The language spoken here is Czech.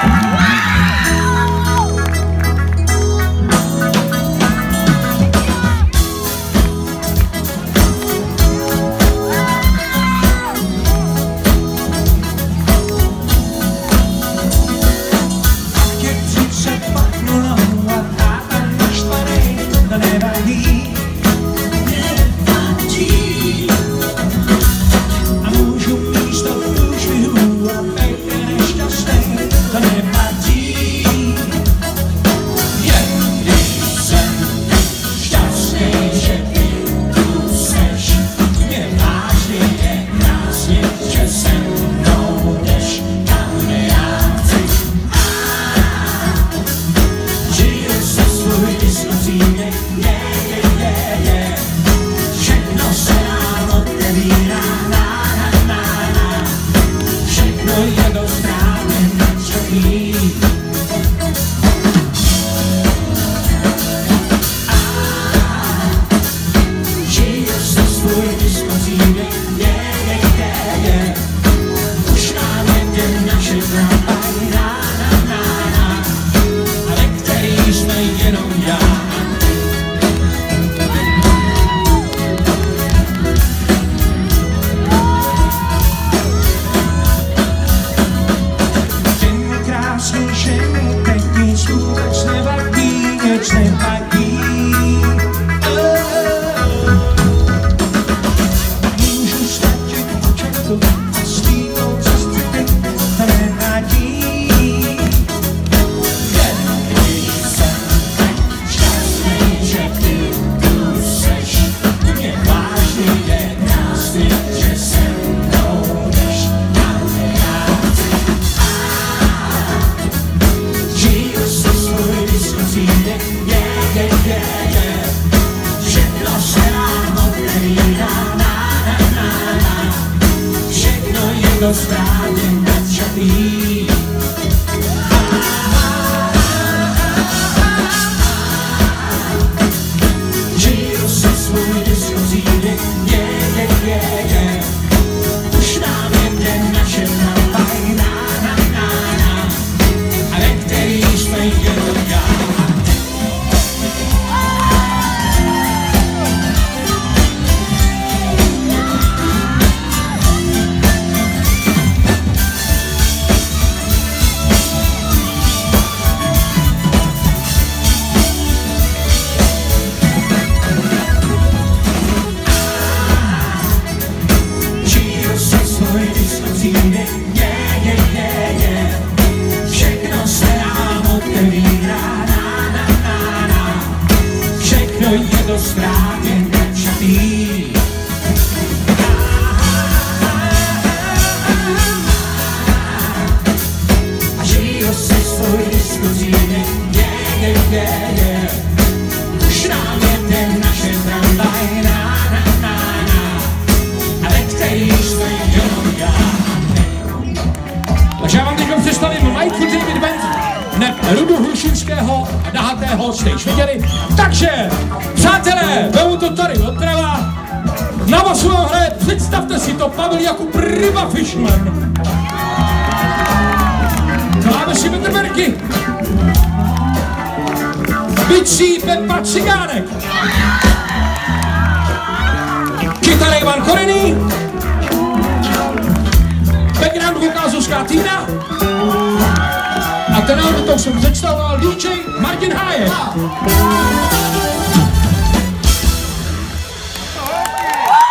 Takže já vám teď představím Michael David Band, ne Rudu Hlušinského a Nahatého jste již viděli. Takže, přátelé, vemu to tady odprava. Na vasu hraje, představte si to, Pavel Jakub Ryba Fishman. Klávesi Petr Berky. Bicí Pepa Cigánek. Kytara Ivan Korený. Background vokál Zuzka Týna. A tenhle to jsem představoval DJ Martin Hájek.